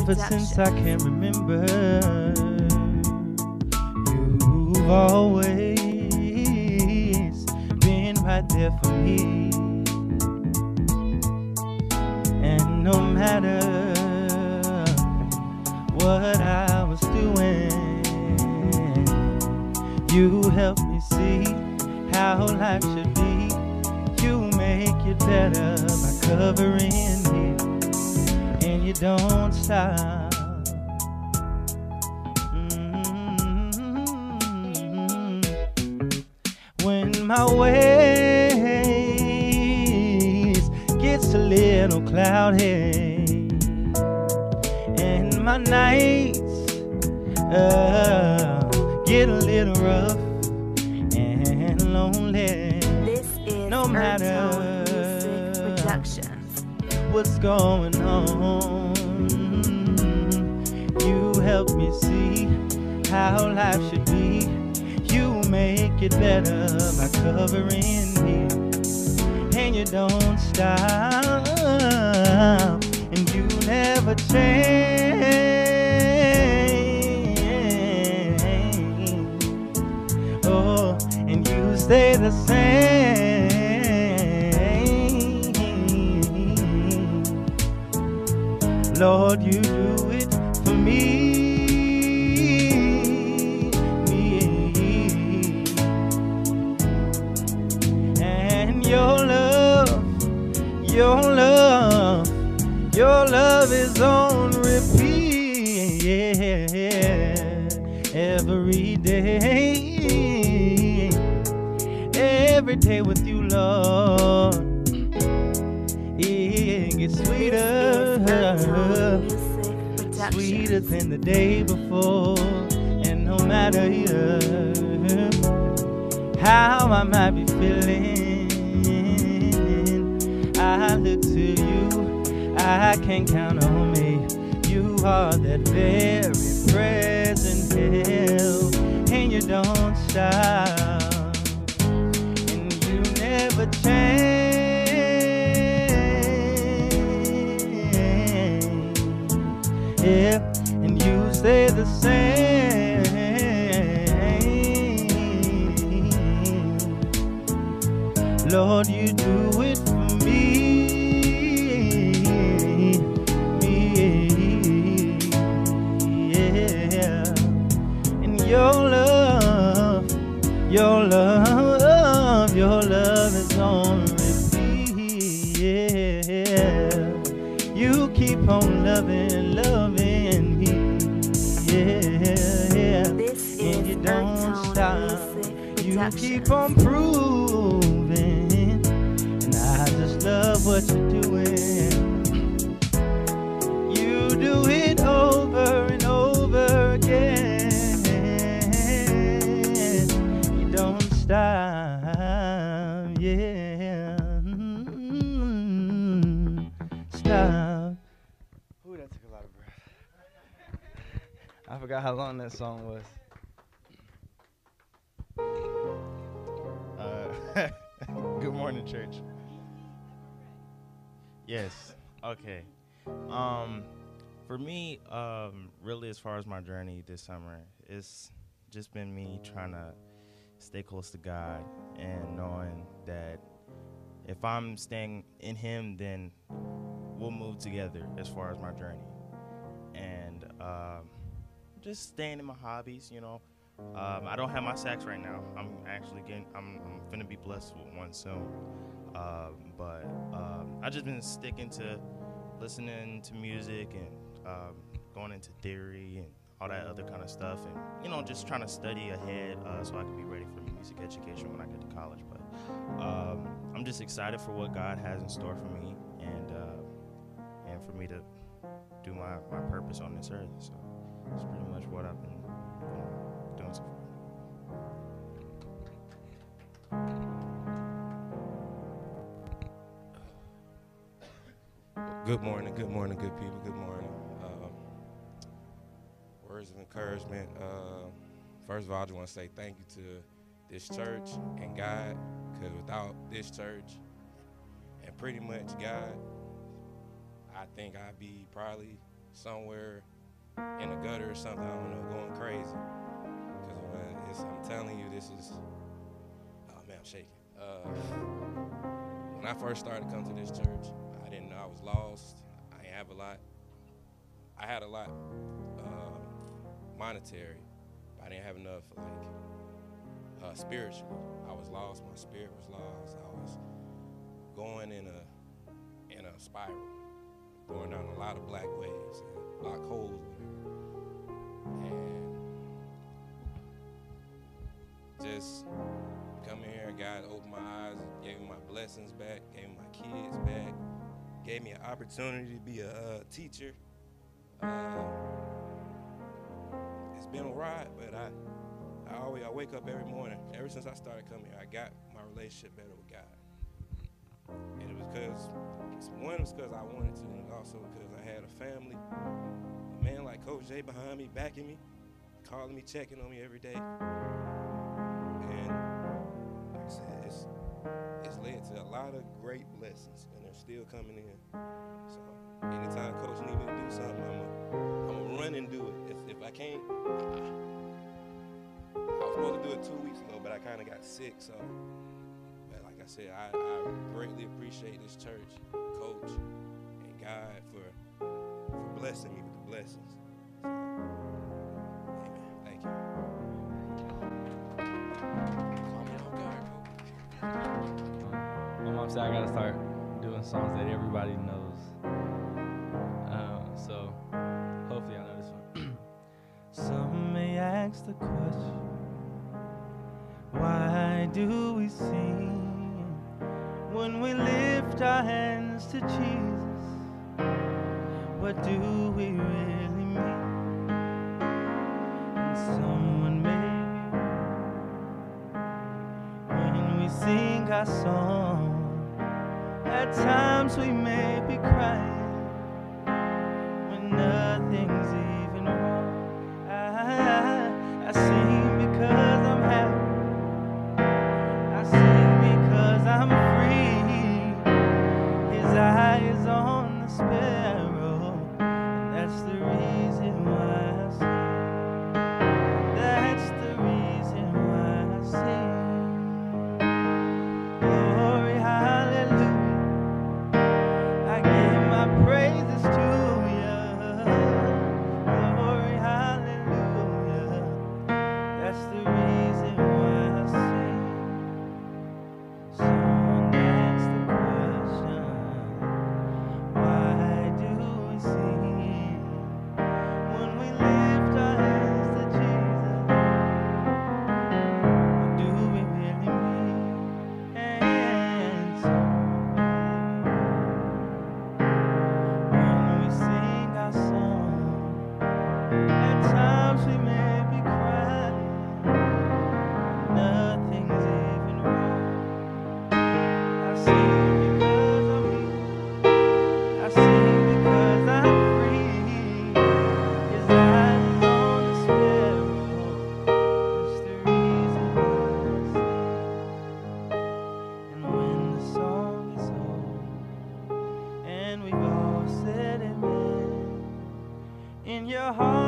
Ever since I can remember, you've always been right there for me. And no matter what I was doing, you helped me see how life should be. You make it better by covering me, and you don't stop. When my ways gets a little cloudy and my nights get a little rough and lonely, This is no matter Music Productions. what's going on, you help me see how life should be. You make it better by covering me, and you don't stop, and you never change. Oh, and you stay the same. Lord, you do it for me. And your love is on repeat, every day with you, Lord. It gets sweeter, sweeter than the day before. And no matter how I might be feeling, I look to you. I can count on me. You are that very present help, and you don't stop, and you never change. Yeah, and you stay the same. Lord, you do it for me. Your love is on repeat. Yeah. You keep on loving me. Yeah. This And is you don't Earth stop. Tone You Music keep on proving, and I just love what you're doing. You do it over and over again. You don't stop, yeah. Stop. Ooh, that took a lot of breath. I forgot how long that song was. Good morning, church. Yes. Okay. For me, really, as far as my journey this summer, it's just been me trying to stay close to God and knowing that if I'm staying in Him, then we'll move together as far as my journey. And just staying in my hobbies, you know. I don't have my sax right now. I'm finna be blessed with one soon. But I just been sticking to listening to music and going into theory and all that other kind of stuff, and just trying to study ahead so I can be ready for music education when I get to college. But I'm just excited for what God has in store for me, and for me to do my purpose on this earth. So that's pretty much what I've been doing so far. Good morning, good people, good morning. Words of encouragement. First of all, I just want to say thank you to this church and God, because without this church and pretty much God, I think I'd be probably somewhere in a gutter or something, I don't know, going crazy. Because I'm telling you, this is, oh man, I'm shaking. When I first started to come to this church, I didn't know I was lost. I didn't have a lot. I had a lot monetary, but I didn't have enough spiritually. I was lost. My spirit was lost. I was going in a spiral, going down a lot of black waves and black holes, and just coming here, God opened my eyes, gave me my blessings back, gave me my kids back, gave me an opportunity to be a teacher. It's been a ride, but I wake up every morning. Ever since I started coming here, I got my relationship better with God. And it was because, one, it was because I wanted to, and also because I had a family, a man like Coach Jay behind me, backing me, calling me, checking on me every day. And like I said, it's led to a lot of great blessings, and they're still coming in. So anytime Coach need me to do something, I'm gonna run and do it. If I can't, I was supposed to do it 2 weeks ago, but I kind of got sick. So, but like I said, I greatly appreciate this church, Coach, and God for blessing me with the blessings. So, amen. Thank you. Call me off guard, Coach. My mom said I gotta start doing songs that everybody knows. So hopefully I know this one. Some may ask the question, why do we sing when we lift our hands to Jesus? What do we really mean? And someone may, when we sing our song, at times we may be crying when nothing's even wrong. I sing because I'm happy. I sing because I'm free. His eye is on the sparrow, and that's the reason why I sing. That's the reason why I sing. Glory, hallelujah. I give my praises to you. Glory, hallelujah. That's the reason why I sing. Someone asked the question, why do we sing when we lift our hands to Jesus? What do we really mean? And when we sing our song, at times we may be crying, nothing's even wrong. I sing because I'm healed. I sing because I'm free. His eyes is on the sparrow. That's the reason why I sing. And when the song is over and we've all said amen, in your heart